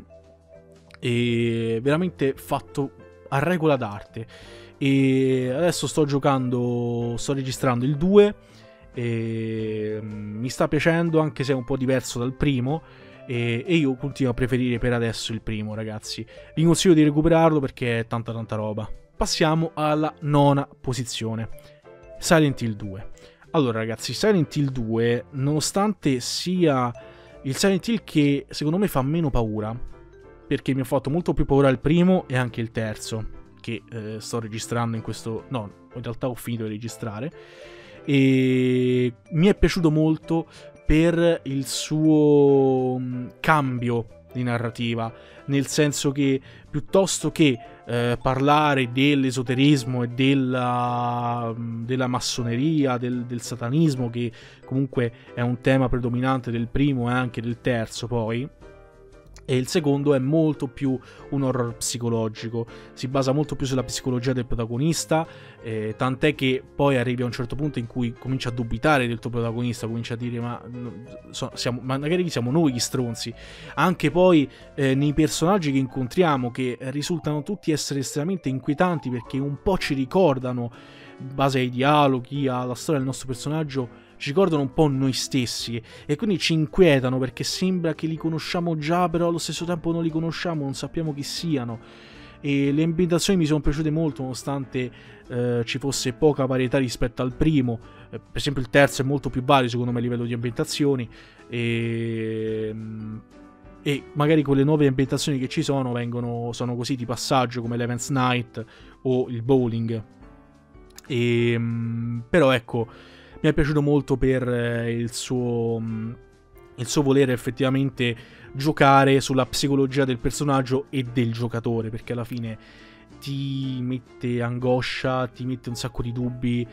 e veramente fatto a regola d'arte. E adesso sto giocando, sto registrando il due, e mi sta piacendo, anche se è un po' diverso dal primo. E, e io continuo a preferire per adesso il primo, ragazzi. Vi consiglio di recuperarlo perché è tanta tanta roba. Passiamo alla nona posizione, Silent Hill due. Allora ragazzi, Silent Hill due, nonostante sia il Silent Hill che secondo me fa meno paura, perché mi ha fatto molto più paura il primo e anche il terzo, che eh, sto registrando in questo... no, in realtà ho finito di registrare, e mi è piaciuto molto per il suo cambio di narrativa, nel senso che piuttosto che eh, parlare dell'esoterismo e della, della massoneria, del, del satanismo, che comunque è un tema predominante del primo e anche del terzo poi, e il secondo è molto più un horror psicologico, si basa molto più sulla psicologia del protagonista, eh, tant'è che poi arrivi a un certo punto in cui cominci a dubitare del tuo protagonista, cominci a dire ma, so, siamo, ma magari siamo noi gli stronzi. Anche poi eh, nei personaggi che incontriamo, che risultano tutti essere estremamente inquietanti, perché un po' ci ricordano, in base ai dialoghi, alla storia del nostro personaggio, ci ricordano un po' noi stessi, e quindi ci inquietano perché sembra che li conosciamo già, però allo stesso tempo non li conosciamo, non sappiamo chi siano. E le ambientazioni mi sono piaciute molto, nonostante eh, ci fosse poca varietà rispetto al primo. Eh, per esempio il terzo è molto più vario secondo me a livello di ambientazioni, e, e magari quelle nuove ambientazioni che ci sono vengono, sono così di passaggio, come l'Events Night o il bowling. E, però ecco, mi è piaciuto molto per eh, il suo il suo volere effettivamente giocare sulla psicologia del personaggio e del giocatore, perché alla fine ti mette angoscia, ti mette un sacco di dubbi,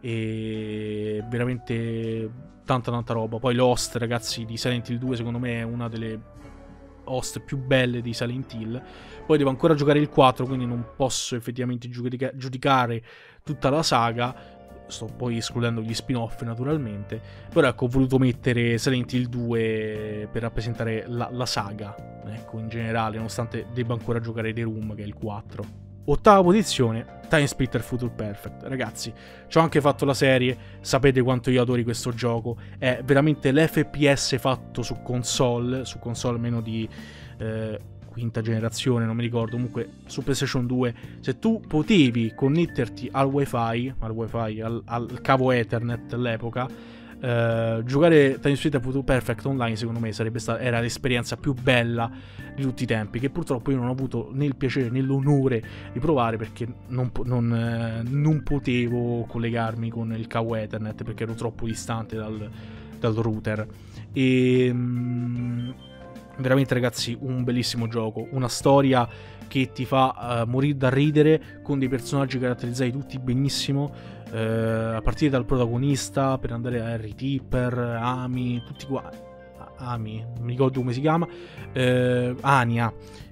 e veramente tanta tanta roba. Poi l'host, ragazzi, di Silent Hill due secondo me è una delle host più belle di Silent Hill. Poi devo ancora giocare il quattro, quindi non posso effettivamente giudica- giudicare tutta la saga. Sto poi escludendo gli spin-off naturalmente, però ecco, ho voluto mettere Silent Hill due per rappresentare la, la saga, ecco, in generale, nonostante debba ancora giocare The Room, che è il quattro. Ottava posizione, Time Splitter Future Perfect. Ragazzi, ci ho anche fatto la serie, sapete quanto io adori questo gioco, è veramente l'F P S fatto su console, su console meno di... Eh, quinta generazione, non mi ricordo, comunque su PlayStation due, se tu potevi connetterti al wifi, al wifi, al, al cavo Ethernet all'epoca, eh, giocare Time Splitter Future Perfect online, secondo me sarebbe stata, era l'esperienza più bella di tutti i tempi, che purtroppo io non ho avuto né il piacere né l'onore di provare, perché non, non, eh, non potevo collegarmi con il cavo Ethernet, perché ero troppo distante dal, dal router. E... Mm, Veramente ragazzi, un bellissimo gioco, una storia che ti fa uh, morire da ridere, con dei personaggi caratterizzati tutti benissimo, uh, a partire dal protagonista per andare a Harry Tipper, Amy, tutti qua, Amy, non mi ricordo come si chiama, uh, Anya,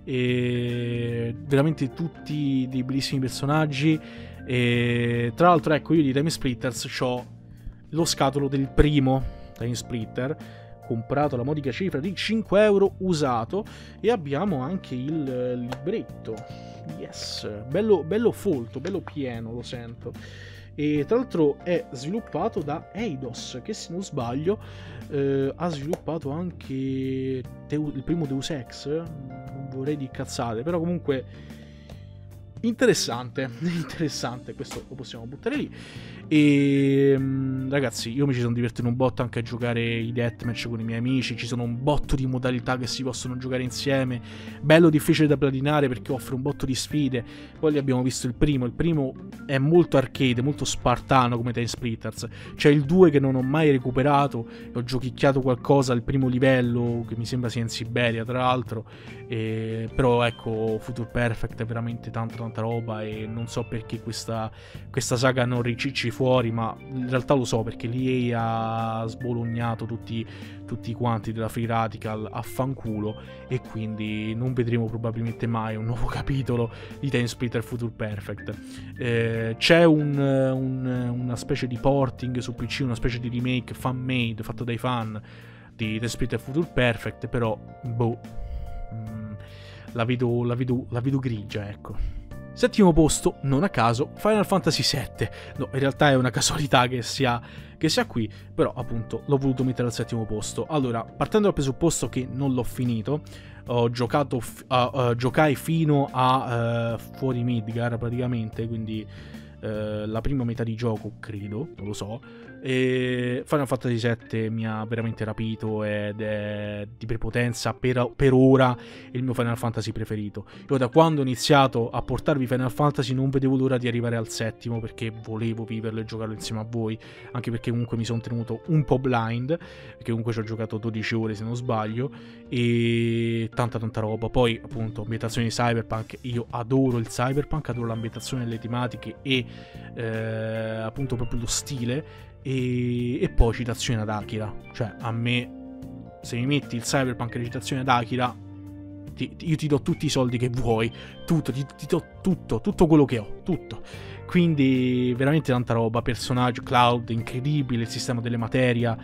e veramente tutti dei bellissimi personaggi. E tra l'altro ecco, io di Time Splitters ho lo scatolo del primo Time Splitter, comprato alla modica cifra di cinque euro usato, e abbiamo anche il libretto. Yes, bello, bello folto, bello pieno, lo sento. E tra l'altro è sviluppato da Eidos, che se non sbaglio eh, ha sviluppato anche Deu- il primo Deus Ex, non vorrei di cazzate, però comunque interessante, interessante, questo lo possiamo buttare lì. E ragazzi, io mi ci sono divertito un botto anche a giocare i deathmatch con i miei amici, ci sono un botto di modalità che si possono giocare insieme, bello difficile da platinare perché offre un botto di sfide. Poi li abbiamo visto il primo, il primo è molto arcade, molto spartano come Time Splitters, c'è il due che non ho mai recuperato, ho giochicchiato qualcosa al primo livello che mi sembra sia in Siberia tra l'altro, e... però ecco, Future Perfect è veramente tanta tanta roba, e non so perché questa, questa saga non ricicci fuori, ma in realtà lo so perché l'E A ha sbolognato tutti, tutti quanti della Free Radical a fanculo, e quindi non vedremo probabilmente mai un nuovo capitolo di Time Splitter Future Perfect. Eh, c'è un, un, una specie di porting su P C, una specie di remake fan made fatto dai fan di Time Splitter Future Perfect, però boh, mm, la vedo, la vedo, la vedo grigia, ecco. Settimo posto, non a caso, Final Fantasy sette. No, in realtà è una casualità che sia, che sia qui, però appunto l'ho voluto mettere al settimo posto. Allora, partendo dal presupposto che non l'ho finito, ho giocato, uh, uh, giocai fino a uh, fuori Midgar praticamente, quindi uh, la prima metà di gioco, credo, non lo so. E Final Fantasy sette mi ha veramente rapito ed è di prepotenza per, per ora il mio Final Fantasy preferito. Io da quando ho iniziato a portarvi Final Fantasy non vedevo l'ora di arrivare al settimo, perché volevo viverlo e giocarlo insieme a voi, anche perché comunque mi sono tenuto un po' blind, perché comunque ci ho giocato dodici ore se non sbaglio, e tanta tanta roba. Poi appunto ambientazioni di Cyberpunk, io adoro il Cyberpunk, adoro l'ambientazione, le tematiche e eh, appunto proprio lo stile. E, e poi citazione ad Akira, cioè a me se mi metti il Cyberpunk e le citazioni ad Akira, ti, io ti do tutti i soldi che vuoi, tutto, ti, ti do tutto, tutto quello che ho, tutto. Quindi veramente tanta roba, personaggio, Cloud incredibile, il sistema delle materia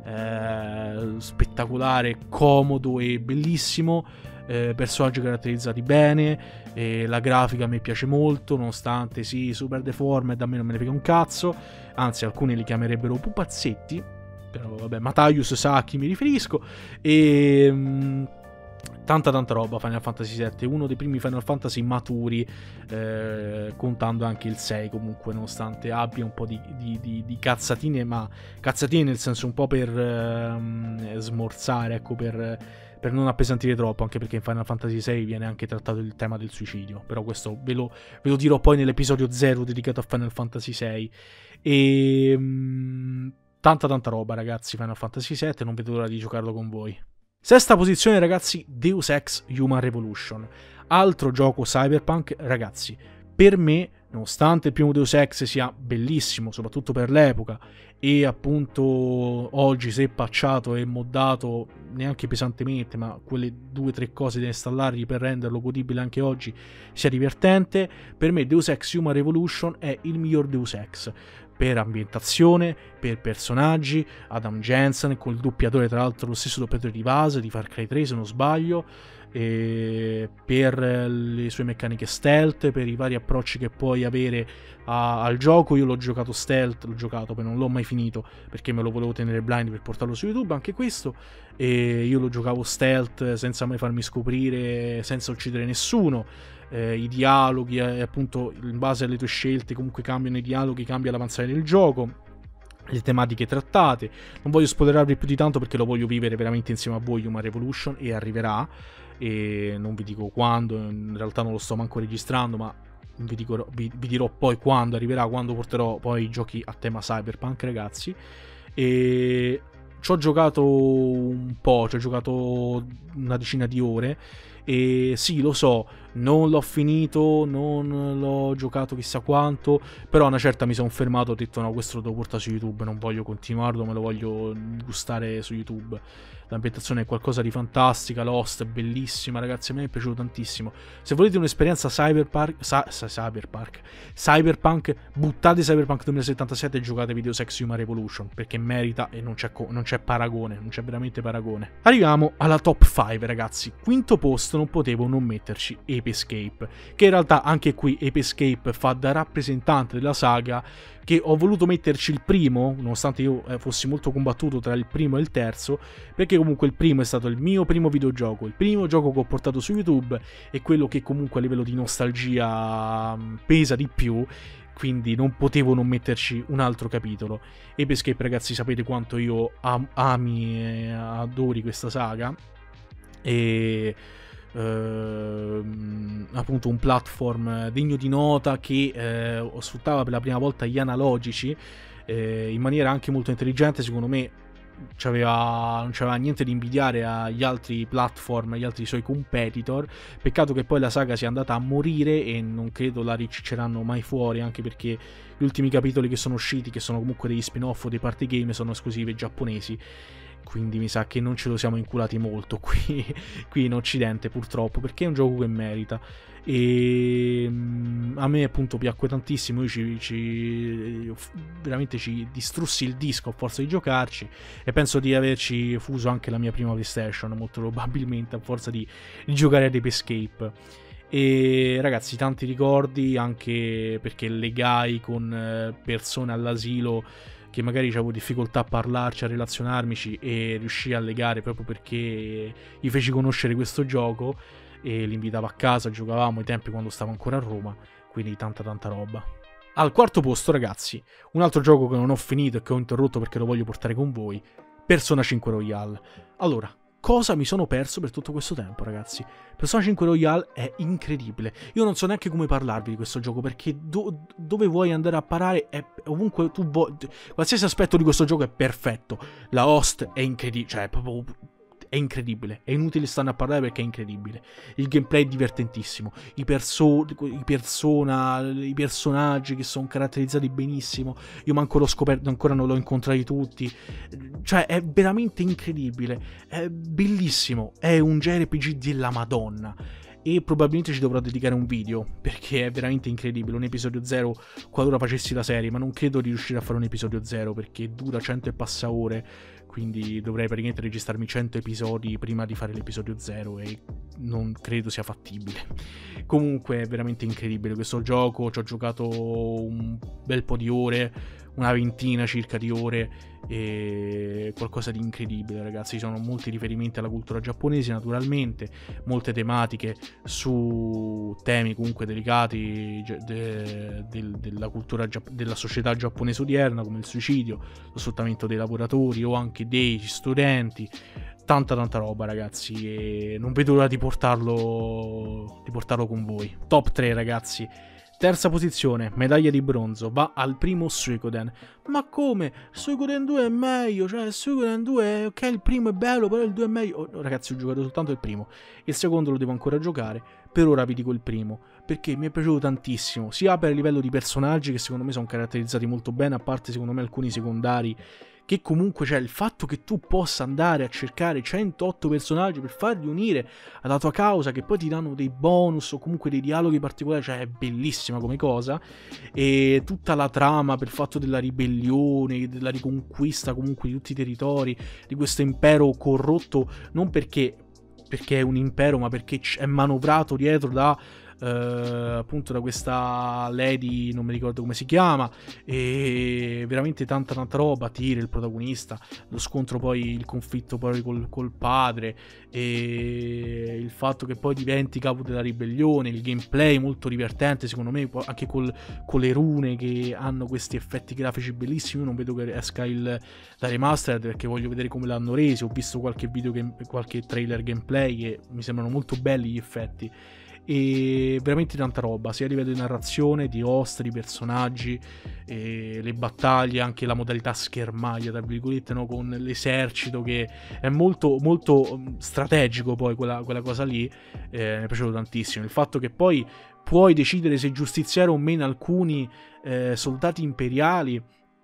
eh, spettacolare, comodo e bellissimo, eh, personaggi caratterizzati bene, e la grafica a me piace molto, nonostante sì, super deformed, a me non me ne frega un cazzo, anzi alcuni li chiamerebbero pupazzetti, però vabbè, Mataius sa a chi mi riferisco. E mh, tanta tanta roba. Final Fantasy sette, uno dei primi Final Fantasy maturi, eh, contando anche il sei comunque, nonostante abbia un po' di, di, di, di cazzatine, ma cazzatine nel senso un po' per eh, smorzare, ecco, per, per non appesantire troppo, anche perché in Final Fantasy sei viene anche trattato il tema del suicidio, però questo ve lo, ve lo dirò poi nell'episodio zero dedicato a Final Fantasy sei. E mh, tanta tanta roba ragazzi, Final Fantasy sette, non vedo l'ora di giocarlo con voi. Sesta posizione ragazzi, Deus Ex Human Revolution, altro gioco cyberpunk ragazzi. Per me, nonostante il primo Deus Ex sia bellissimo, soprattutto per l'epoca, e appunto oggi se patchato e moddato neanche pesantemente, ma quelle due o tre cose da installargli per renderlo godibile anche oggi sia divertente, per me Deus Ex Human Revolution è il miglior Deus Ex. Per ambientazione, per personaggi, Adam Jensen col doppiatore, tra l'altro lo stesso doppiatore di Vase, di Far Cry tre se non sbaglio, e per le sue meccaniche stealth, per i vari approcci che puoi avere a, al gioco. Io l'ho giocato stealth, l'ho giocato, poi non l'ho mai finito perché me lo volevo tenere blind per portarlo su YouTube, anche questo, e io lo giocavo stealth senza mai farmi scoprire, senza uccidere nessuno. Eh, i dialoghi, eh, appunto in base alle tue scelte comunque cambiano i dialoghi, cambia l'avanzare del gioco, le tematiche trattate. Non voglio spoilerarvi più di tanto perché lo voglio vivere veramente insieme a voi Human Revolution, e arriverà, e non vi dico quando, in realtà non lo sto manco registrando, ma vi, dico, vi, vi dirò poi quando arriverà, quando porterò poi i giochi a tema cyberpunk ragazzi. E ci ho giocato un po', ci ho giocato una decina di ore e sì, lo so, non l'ho finito, non l'ho giocato chissà quanto, però a una certa mi sono fermato, ho detto no, questo lo devo portare su YouTube, non voglio continuarlo, me lo voglio gustare su YouTube. L'ambientazione è qualcosa di fantastica, Lost è bellissima, ragazzi, a me è piaciuto tantissimo. Se volete un'esperienza cyberpunk, sa, sa, cyberpunk, cyberpunk, buttate Cyberpunk duemilasettantasette e giocate Video Sex Human Revolution, perché merita e non c'è, non c'è paragone, non c'è veramente paragone. Arriviamo alla top cinque, ragazzi. Quinto posto non potevo non metterci Ape Escape, che in realtà anche qui Ape Escape fa da rappresentante della saga, che ho voluto metterci il primo, nonostante io eh, fossi molto combattuto tra il primo e il terzo, perché comunque il primo è stato il mio primo videogioco, il primo gioco che ho portato su YouTube e quello che comunque a livello di nostalgia pesa di più, quindi non potevo non metterci un altro capitolo. Ape Escape, ragazzi, sapete quanto io am- ami e adori questa saga, e Uh, appunto un platform degno di nota che uh, sfruttava per la prima volta gli analogici uh, in maniera anche molto intelligente. Secondo me c'aveva, non c'aveva niente di invidiare agli altri platform, agli altri suoi competitor. Peccato che poi la saga sia andata a morire e non credo la ricicceranno mai fuori, anche perché gli ultimi capitoli che sono usciti, che sono comunque degli spin-off o dei party game, sono esclusive giapponesi, quindi mi sa che non ce lo siamo inculati molto qui, qui in Occidente, purtroppo, perché è un gioco che merita. E a me appunto piacque tantissimo, io ci, ci veramente ci distrussi il disco a forza di giocarci, e penso di averci fuso anche la mia prima PlayStation, molto probabilmente, a forza di, di giocare ad Ape Escape. E ragazzi, tanti ricordi, anche perché legai con persone all'asilo che magari avevo difficoltà a parlarci, a relazionarmici, e riuscii a legare proprio perché gli feci conoscere questo gioco e li invitavo a casa, giocavamo ai tempi quando stavo ancora a Roma, quindi tanta tanta roba. Al quarto posto, ragazzi, un altro gioco che non ho finito e che ho interrotto perché lo voglio portare con voi, Persona cinque Royale. Allora, cosa mi sono perso per tutto questo tempo, ragazzi? Persona cinque Royale è incredibile. Io non so neanche come parlarvi di questo gioco, perché do dove vuoi andare a parare è ovunque tu vuoi. Qualsiasi aspetto di questo gioco è perfetto. La host è incredibile, cioè è proprio è incredibile. È inutile stare a parlare perché è incredibile. Il gameplay è divertentissimo. I, perso i persona, i personaggi che sono caratterizzati benissimo. Io manco l'ho scoperto, ancora non l'ho incontrati tutti. Cioè è veramente incredibile. È bellissimo. È un J R P G della Madonna. E probabilmente ci dovrò dedicare un video, perché è veramente incredibile. Un episodio zero qualora facessi la serie, ma non credo di riuscire a fare un episodio zero perché dura cento e passa ore, quindi dovrei praticamente registrarmi cento episodi prima di fare l'episodio zero e non credo sia fattibile. Comunque è veramente incredibile questo gioco, ci ho giocato un bel po' di ore, una ventina circa di ore, e qualcosa di incredibile, ragazzi. Ci sono molti riferimenti alla cultura giapponese, naturalmente, molte tematiche su temi comunque delicati de, de, della cultura, della società giapponese odierna, come il suicidio, lo sfruttamento dei lavoratori o anche dei studenti. Tanta tanta roba, ragazzi, e non vedo l'ora di portarlo di portarlo con voi. Top tre, ragazzi. Terza posizione, medaglia di bronzo, va al primo Suikoden. Ma come? Suikoden due è meglio, cioè Suikoden due, ok, il primo è bello, però il due è meglio. Oh, ragazzi, ho giocato soltanto il primo, il secondo lo devo ancora giocare, per ora vi dico il primo, perché mi è piaciuto tantissimo, sia per il livello di personaggi che secondo me sono caratterizzati molto bene, a parte secondo me alcuni secondari, che comunque c'è il fatto che tu possa andare a cercare centootto personaggi per farli unire alla tua causa, che poi ti danno dei bonus o comunque dei dialoghi particolari, cioè è bellissima come cosa. E tutta la trama per il fatto della ribellione, della riconquista comunque di tutti i territori, di questo impero corrotto, non perché, perché è un impero, ma perché è manovrato dietro da... Uh, appunto da questa lady, non mi ricordo come si chiama, e veramente tanta tanta roba. Tyr, il protagonista, lo scontro poi, il conflitto poi col, col padre, e il fatto che poi diventi capo della ribellione, il gameplay molto divertente secondo me, anche col, con le rune che hanno questi effetti grafici bellissimi. Io non vedo che esca il la remastered perché voglio vedere come l'hanno reso. Ho visto qualche video, game, qualche trailer gameplay che mi sembrano molto belli gli effetti. e veramente tanta roba, sia a livello di narrazione, di host, di personaggi, e le battaglie, anche la modalità schermaglia tra virgolette, no? Con l'esercito, che è molto molto strategico poi quella, quella cosa lì, eh, mi è piaciuto tantissimo. Il fatto che poi puoi decidere se giustiziare o meno alcuni eh, soldati imperiali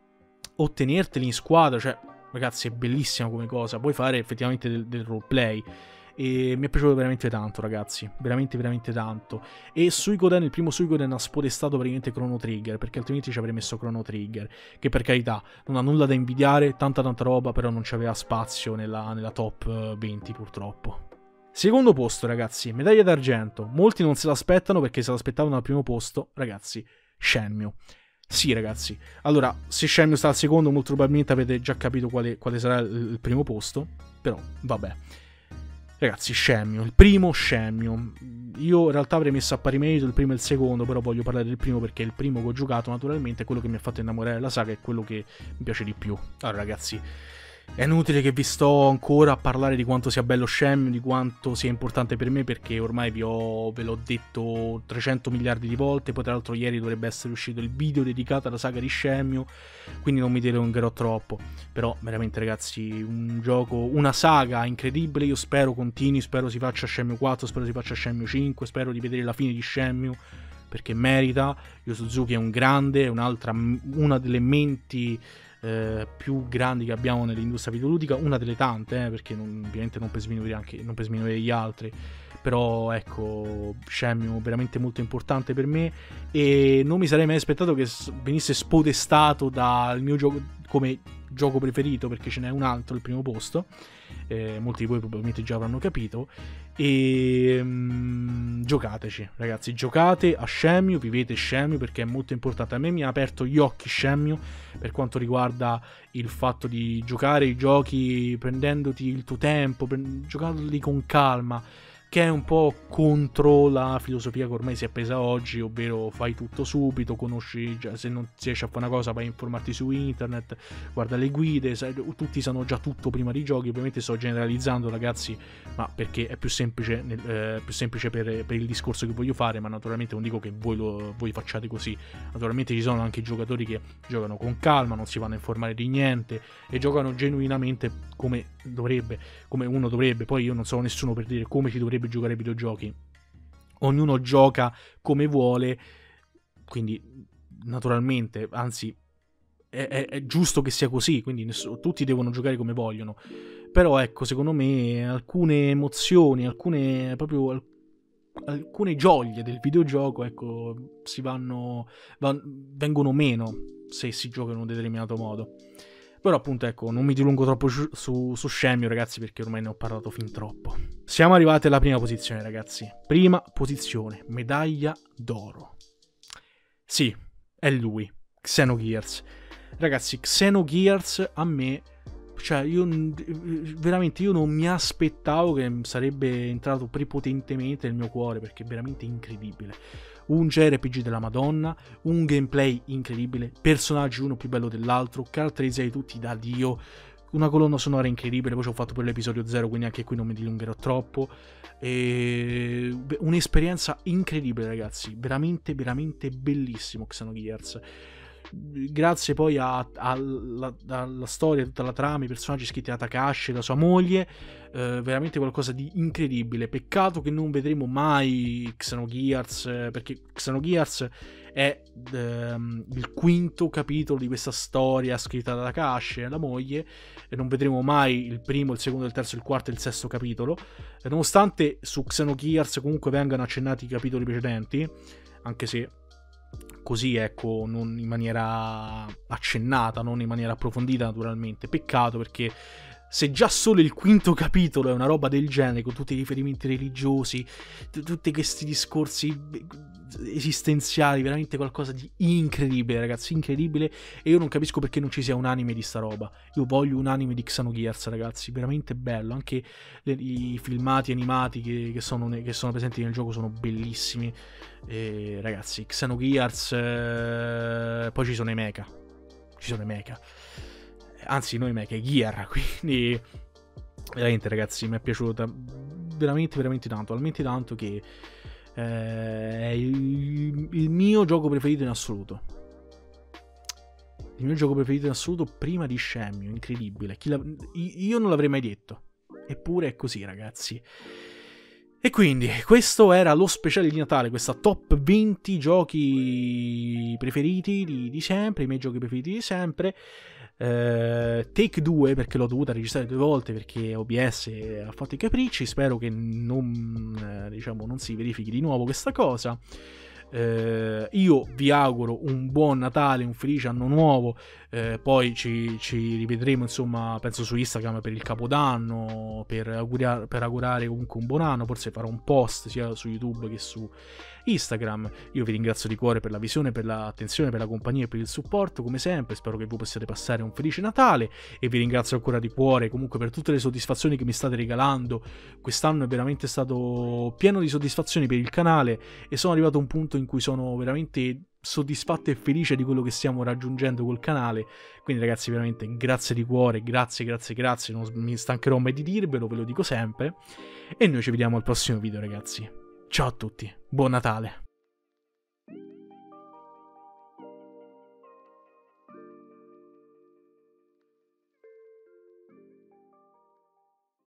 o tenerteli in squadra, cioè ragazzi è bellissima come cosa, puoi fare effettivamente del, del roleplay. E mi è piaciuto veramente tanto, ragazzi, veramente veramente tanto. E Suikoden, il primo Suikoden ha spodestato praticamente Chrono Trigger, perché altrimenti ci avrei messo Chrono Trigger, che per carità non ha nulla da invidiare, tanta tanta roba, però non c'aveva spazio nella, nella top venti purtroppo. Secondo posto, ragazzi, medaglia d'argento. Molti non se l'aspettano perché se l'aspettavano al primo posto, ragazzi, Shenmue. Sì, ragazzi, allora, se Shenmue sta al secondo, molto probabilmente avete già capito quale, quale sarà il, il primo posto, però vabbè. Ragazzi, Shenmue, il primo Shenmue. Io in realtà avrei messo a pari merito il primo e il secondo, però voglio parlare del primo perché è il primo che ho giocato, naturalmente, è quello che mi ha fatto innamorare della saga, è quello che mi piace di più. Allora, ragazzi, è inutile che vi sto ancora a parlare di quanto sia bello Shenmue, di quanto sia importante per me, perché ormai vi ho, ve l'ho detto trecento miliardi di volte. Poi tra l'altro ieri dovrebbe essere uscito il video dedicato alla saga di Shenmue, quindi non mi dilungherò troppo. Però veramente, ragazzi, un gioco, una saga incredibile. Io spero continui, spero si faccia Shenmue quattro, spero si faccia Shenmue cinque, spero di vedere la fine di Shenmue, perché merita. Yu Suzuki è un grande, è un'altra, una delle menti Eh, più grandi che abbiamo nell'industria videoludica, una delle tante, eh, perché non, ovviamente non per sminuire anche non per sminuire gli altri, però ecco, Shenmue veramente molto importante per me e non mi sarei mai aspettato che venisse spodestato dal mio gioco come gioco preferito, perché ce n'è un altro al primo posto, eh, molti di voi probabilmente già avranno capito. E um, giocateci, ragazzi, giocate a Shenmue, vivete Shenmue, perché è molto importante. A me mi ha aperto gli occhi Shenmue per quanto riguarda il fatto di giocare i giochi prendendoti il tuo tempo, giocandoli con calma, che è un po' contro la filosofia che ormai si è presa oggi, ovvero fai tutto subito, conosci, già, se non riesci a fare una cosa vai a informarti su internet, guarda le guide, sai, tutti sanno già tutto prima dei giochi. Ovviamente sto generalizzando, ragazzi, ma perché è più semplice, eh, più semplice per, per il discorso che voglio fare, ma naturalmente non dico che voi, lo, voi facciate così. Naturalmente ci sono anche giocatori che giocano con calma, non si vanno a informare di niente e giocano genuinamente come dovrebbe, come uno dovrebbe. Poi io non sono nessuno per dire come si dovrebbe giocare ai videogiochi, ognuno gioca come vuole, quindi naturalmente, anzi è, è, è giusto che sia così, quindi nessuno, tutti devono giocare come vogliono. Però ecco, secondo me alcune emozioni, alcune proprio alcune gioie del videogioco, ecco, si vanno, van, vengono meno se si gioca in un determinato modo. Però appunto, ecco, non mi dilungo troppo su, su, su Shenmue, ragazzi, perché ormai ne ho parlato fin troppo. Siamo arrivati alla prima posizione, ragazzi. Prima posizione, medaglia d'oro. Sì, è lui, Xenogears. Ragazzi, Xenogears a me, cioè io veramente io non mi aspettavo che sarebbe entrato prepotentemente nel mio cuore, perché è veramente incredibile. Un J R P G della Madonna, un gameplay incredibile, personaggi uno più bello dell'altro, caratterizzati tutti da Dio, una colonna sonora incredibile. Poi ci ho fatto per l'episodio zero, quindi anche qui non mi dilungherò troppo. E un'esperienza incredibile, ragazzi, veramente veramente bellissimo Xenogears. Grazie poi alla storia, tutta la trama, i personaggi scritti da Takashi e da sua moglie, eh, veramente qualcosa di incredibile. Peccato che non vedremo mai Xenogears, eh, perché Xenogears è ehm, il quinto capitolo di questa storia scritta da Takashi e la moglie, e non vedremo mai il primo, il secondo, il terzo, il quarto e il sesto capitolo, e nonostante su Xenogears comunque vengano accennati i capitoli precedenti, anche se così, ecco, non in maniera accennata, non in maniera approfondita naturalmente. Peccato, perché se già solo il quinto capitolo è una roba del genere, con tutti i riferimenti religiosi, t- tutti questi discorsi esistenziali, veramente qualcosa di incredibile, ragazzi, incredibile. E io non capisco perché non ci sia un anime di sta roba. Io voglio un anime di Xenogears, ragazzi, veramente bello. Anche le, i filmati animati che, che, sono, che sono presenti nel gioco sono bellissimi. E, ragazzi, Xenogears, eh, poi ci sono i mecha, ci sono i mecha, anzi noi mecha, i Gear, quindi veramente, ragazzi, mi è piaciuta veramente veramente tanto, talmente tanto che è il, il mio gioco preferito in assoluto. Il mio gioco preferito in assoluto prima di Shenmue, incredibile. Chi la... Io non l'avrei mai detto. Eppure è così, ragazzi. E quindi, questo era lo speciale di Natale, questa top venti giochi preferiti di, di sempre, i miei giochi preferiti di sempre. Uh, take due, perché l'ho dovuta registrare due volte perché O B S ha fatto i capricci. Spero che non, eh, diciamo, non si verifichi di nuovo questa cosa. Uh, io vi auguro un buon Natale, un felice anno nuovo. Uh, poi ci, ci rivedremo, insomma, penso su Instagram per il Capodanno, per, auguria- per augurare comunque un buon anno. Forse farò un post sia su YouTube che su Instagram. Io vi ringrazio di cuore per la visione, per l'attenzione, per la compagnia e per il supporto, come sempre. Spero che voi possiate passare un felice Natale e vi ringrazio ancora di cuore comunque per tutte le soddisfazioni che mi state regalando. Quest'anno è veramente stato pieno di soddisfazioni per il canale e sono arrivato a un punto in cui sono veramente soddisfatto e felice di quello che stiamo raggiungendo col canale. Quindi ragazzi, veramente grazie di cuore, grazie, grazie, grazie, non mi stancherò mai di dirvelo, ve lo dico sempre. E noi ci vediamo al prossimo video, ragazzi. Ciao a tutti, buon Natale!